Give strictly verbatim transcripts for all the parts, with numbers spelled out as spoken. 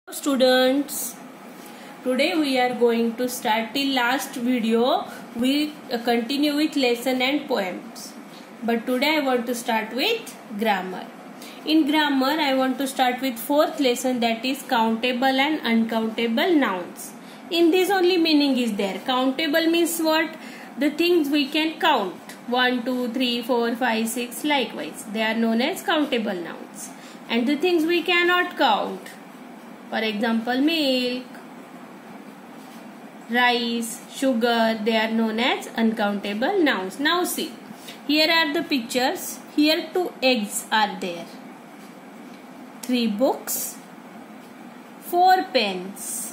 Students, today we are going to start till last video. We continue with lesson and poems, but today I want to start with grammar. In grammar I want to start with fourth lesson, that is countable and uncountable nouns. In this only meaning is there. Countable means what? The things we can count, one, two, three, four, five, six, likewise they are known as countable nouns. And the things we cannot count, for example milk, rice, sugar, they are known as uncountable nouns. Now see, here are the pictures. Here two eggs are there, three books, four pens,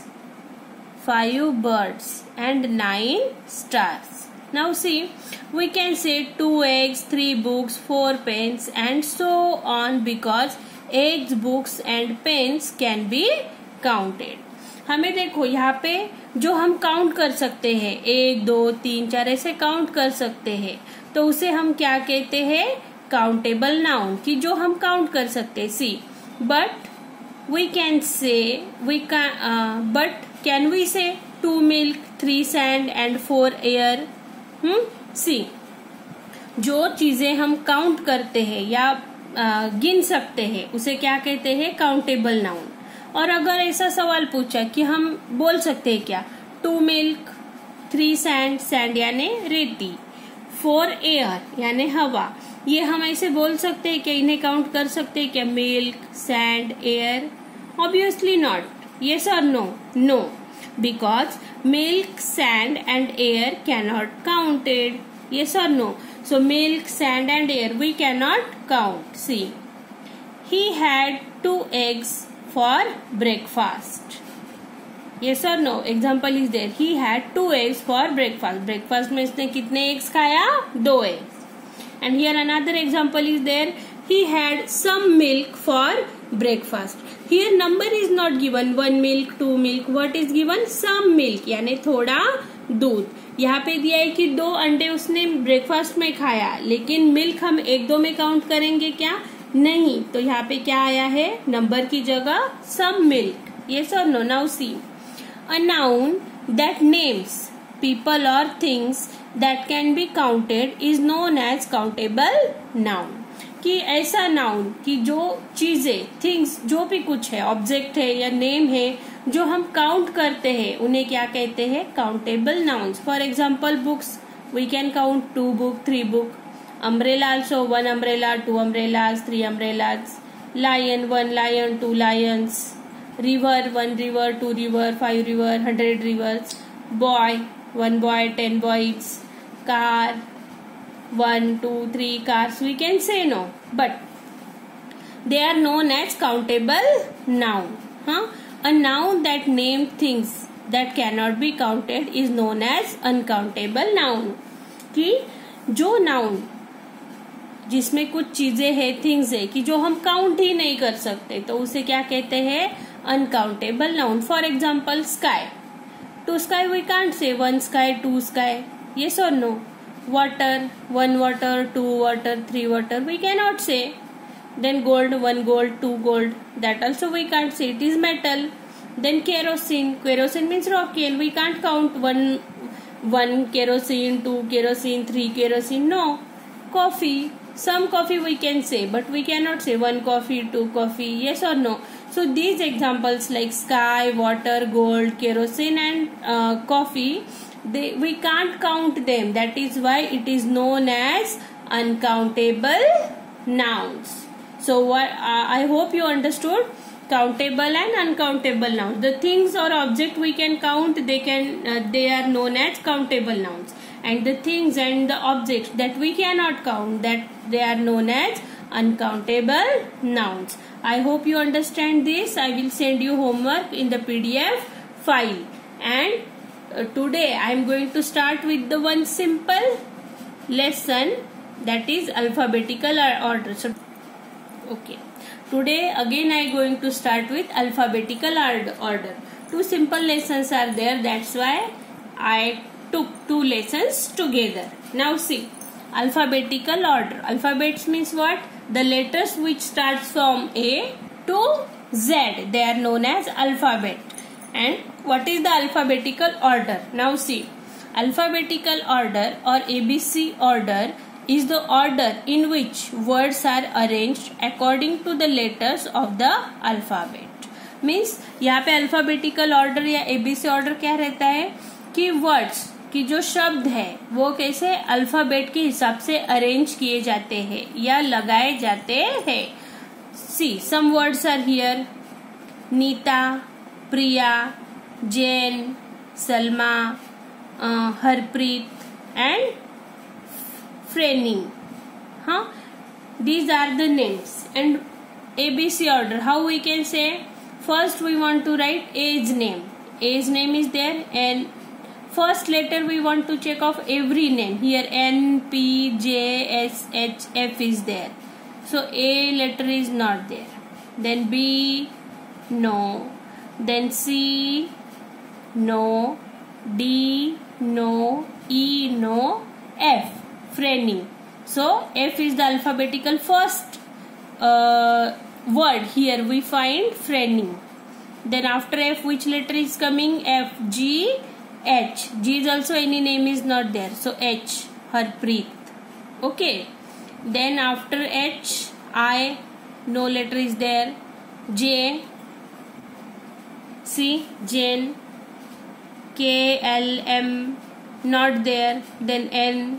five birds and nine stars. Now see, we can say two eggs, three books, four pens and so on, because eggs, books and pens can be counted. हमें देखो यहाँ पे जो हम count कर सकते हैं, एक दो तीन चार ऐसे काउंट कर सकते हैं, तो उसे हम क्या कहते हैं? काउंटेबल नाउन, कि जो हम काउंट कर सकते हैं. See, but we can say we can but can we say two milk, three sand and four air. Hmm see, जो चीजें हम काउंट करते हैं या आ, गिन सकते हैं उसे क्या कहते हैं? Countable noun. और अगर ऐसा सवाल पूछा कि हम बोल सकते हैं क्या? Two milk, three sand, sand यानी रेती, फोर एयर यानी हवा, ये हम ऐसे बोल सकते हैं क्या? इन्हें काउंट कर सकते हैं क्या? Milk, sand, air? Obviously not. Yes or no? No, because milk, sand and air cannot counted. Yes or no? So milk, sand and air we cannot count. See, he had two eggs for breakfast. Yes or no? Example is there. He had two eggs for breakfast. Breakfast में इसने कितने eggs खाया? दो eggs. And here another example is there. He had some milk for breakfast. Here number is not given. One milk, two milk. What is given? Some milk यानी थोड़ा दूध. यहाँ पे दिया है कि दो अंडे उसने ब्रेकफास्ट में खाया, लेकिन मिल्क हम एक दो में काउंट करेंगे क्या? नहीं. तो यहाँ पे क्या आया है? नंबर की जगह some milk. Yes or no? Now see, a noun that names people और things that can be counted is known as countable noun. कि ऐसा नाउन कि जो चीजें, थिंग्स, जो भी कुछ है, ऑब्जेक्ट है या नेम है, जो हम काउंट करते हैं उन्हें क्या कहते हैं? Countable nouns. For example books, we can count two book, three book. Umbrella also, one umbrella, two umbrellas, three umbrellas. Lion, one lion, two lions. River, one river, two river, five river, hundred rivers. Boy, one boy, ten boys. Car, one, two, three cars, we can say no, but they are known as countable noun. Huh? A noun that name things that cannot be counted is known as uncountable noun. कि जो noun जिसमें कुछ चीजें हैं, things है, कि जो हम काउंट ही नहीं कर सकते, तो उसे क्या कहते हैं? Uncountable noun. For example sky. Two sky we can't say one sky, two sky. Yes or no? Water, one water, two water, three water, we cannot say. Then gold, one gold, two gold, that also we can't say, it is metal. Then kerosene, kerosene means rocket, we can't count one, one kerosene, two kerosene, three kerosene, no. Coffee, some coffee we can say, but we cannot say one coffee, two coffee. Yes or no? So these examples like sky, water, gold, kerosene and uh, coffee, They, we can't count them. That is why it is known as uncountable nouns. So what, uh, I hope you understood countable and uncountable nouns. The things or object we can count, they can uh, they are known as countable nouns, and the things and the objects that we cannot count, that they are known as uncountable nouns. I hope you understand this. I will send you homework in the P D F file, and Uh, today I am going to start with the one simple lesson, that is alphabetical order. So, okay, today again I am going to start with alphabetical order. Two simple lessons are there, that's why I took two lessons together. Now see, alphabetical order. Alphabets means what? The letters which starts from A to Z. They are known as alphabet. And what is the alphabetical order? Now see, alphabetical order or A B C order is the order in which words are arranged according to the letters of the alphabet. Means यहाँ पे alphabetical order या A B C order क्या रहता है कि words कि जो शब्द है वो कैसे अल्फाबेट के हिसाब से अरेंज किए जाते हैं या लगाए जाते हैं. See, some words are here. Nita, Priya, Jain, Salma, Harpreet and Franny. Huh? These are the names. And A B C order, how we can say? First we want to write age name. Age name is there, and first letter we want to check off every name. Here N, P, J, S, H, F is there. So A letter is not there. Then B, no. Then C, no. D, no. E, no. F, Franny. So F is the alphabetical first uh, word. Here we find Franny. Then after F, which letter is coming? F, G, H. G is also any name is not there. So H, Harpreet. Okay. Then after H, I, no letter is there. J, C, Jane. K, L, M, not there. Then N,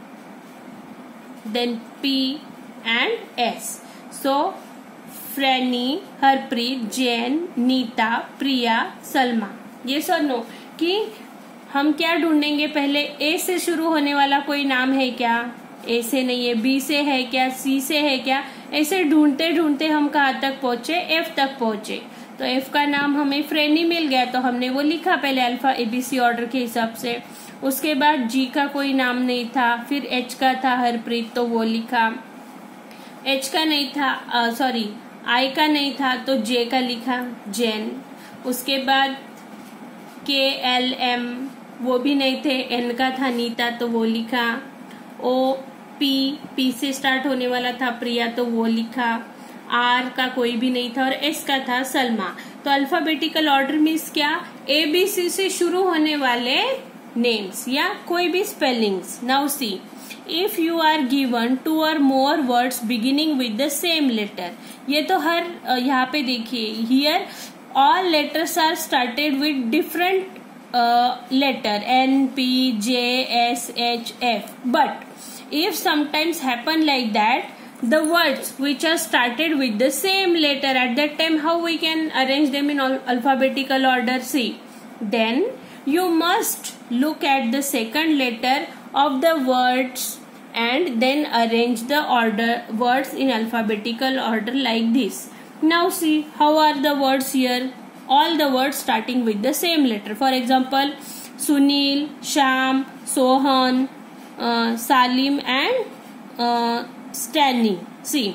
then P and S. So Franny, Harpreet, Jane, Nita, Priya, Salma. Yes or no? कि हम क्या ढूंढेंगे? पहले A से शुरू होने वाला कोई नाम है क्या? A से नहीं है. B से है क्या? C से है क्या? ऐसे ढूंढते ढूंढते हम कहाँ तक पहुंचे? F तक पहुंचे. तो F का नाम हमें फ्रेनी मिल गया तो हमने वो लिखा पहले alpha A B C order के हिसाब से. उसके बाद G का कोई नाम नहीं था. फिर H का था हरप्रीत तो वो लिखा. H का नहीं था, सॉरी I का नहीं था तो J का लिखा, जैन. उसके बाद K, L, M वो भी नहीं थे. N का था नीता तो वो लिखा. O, P, P से स्टार्ट होने वाला था प्रिया तो वो लिखा. R का कोई भी नहीं था और S का था सलमा. तो अल्फाबेटिकल ऑर्डर मीन्स क्या? A B C से शुरू होने वाले नेम्स या कोई भी spellings. Now see, if you are given two or more words beginning with the same letter. ये तो हर यहाँ पे देखिए, here all letters are started with different letter N, P, J, S, H, F. But if sometimes happen like that, the words which are started with the same letter, at that time how we can arrange them in alphabetical order? See, then you must look at the second letter of the words and then arrange the order words in alphabetical order like this. Now see, how are the words here? All the words starting with the same letter. For example, Sunil, Sham, Sohan, uh, Salim and uh, Stanley. See,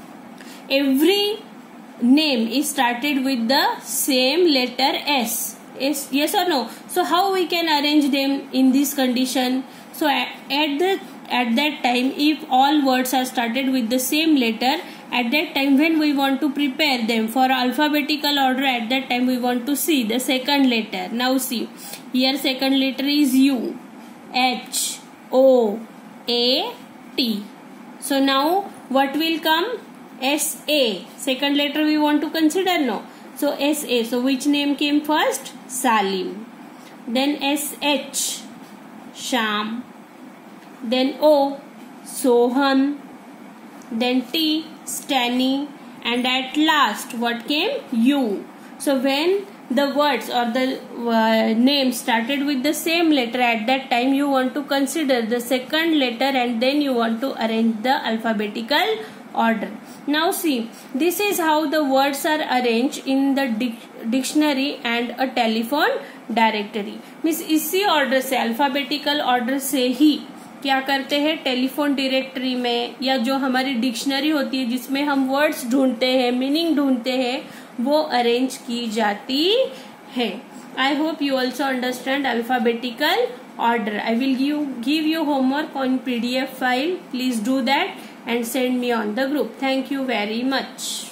every name is started with the same letter S. Yes, yes or no? So how we can arrange them in this condition? So at, at the at that time, if all words are started with the same letter, at that time when we want to prepare them for alphabetical order, at that time we want to see the second letter. Now see, here second letter is U, H, O, A, T. So now what will come? S A. Second letter we want to consider, no? So S A. So which name came first? Salim. Then S H, Sham. Then O, Sohan. Then T, Stanny. And at last what came? U. So when the words or the uh, name started with the same letter, at that time you want to consider the second letter and then you want to arrange the alphabetical order. Now see, this is how the words are arranged in the dic dictionary and a telephone directory. Means इसी order से, alphabetical order से ही क्या करते हैं, telephone directory में या जो हमारी डिक्शनरी होती है जिसमें हम वर्ड्स ढूंढते हैं, मीनिंग ढूंढते हैं, वो अरेंज की जाती है. I hope you also understand alphabetical order. I will give give you homework on PDF file. Please do that and send me on the group. Thank you very much.